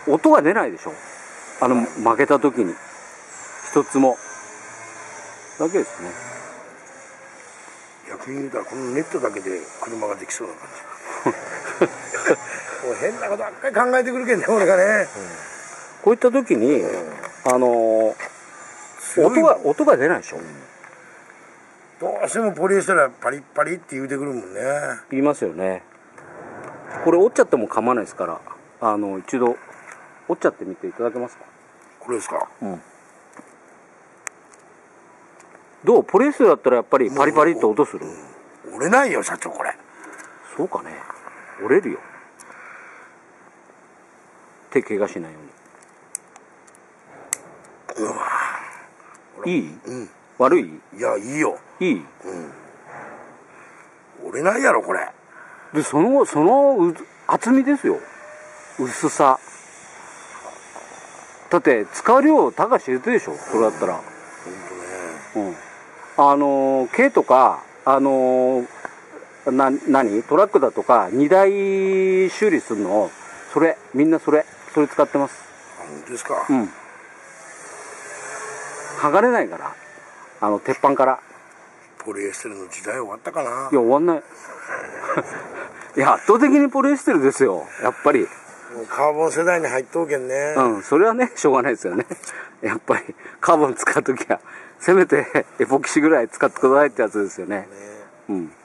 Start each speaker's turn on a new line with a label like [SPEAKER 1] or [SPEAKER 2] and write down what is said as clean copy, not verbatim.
[SPEAKER 1] 音が出ないでしょ、負けた時に一つもだけですね。
[SPEAKER 2] 逆に言うたらこのネットだけで車ができそうな感じもう変なことばっかり考えてくるけんね俺がね、
[SPEAKER 1] こういった時に音が出ないでしょ、
[SPEAKER 2] どうしてもポリエステルはパリッパリって言うてくるもんね。
[SPEAKER 1] 言いますよね。これ折っちゃっても構わないですから、一度折っちゃってみていただけますか。
[SPEAKER 2] これですか。
[SPEAKER 1] どう、ポリエステルだったらやっぱりパリパリって音する？
[SPEAKER 2] 折れないよ社長これ。
[SPEAKER 1] そうかね、折れるよ。手怪我しないように。いい？悪い？
[SPEAKER 2] いやいいよ。
[SPEAKER 1] いい？
[SPEAKER 2] 折れないやろこれ。
[SPEAKER 1] でその厚みですよ、薄さ。だって使う量たか知れてるでしょ、それだったら。軽とか何トラックだとか荷台修理するの、みんなそれ使ってます。
[SPEAKER 2] 本当ですか。
[SPEAKER 1] 剥がれないから、鉄板から。
[SPEAKER 2] ポリエステルの時代終わったかな。
[SPEAKER 1] いや終わんない。いや圧倒的にポリエステルですよやっぱり。
[SPEAKER 2] もうカーボン世代に入っとうけんね。
[SPEAKER 1] それはねしょうがないですよね。やっぱりカーボン使う時はせめてエポキシぐらい使ってくださいってやつですよね。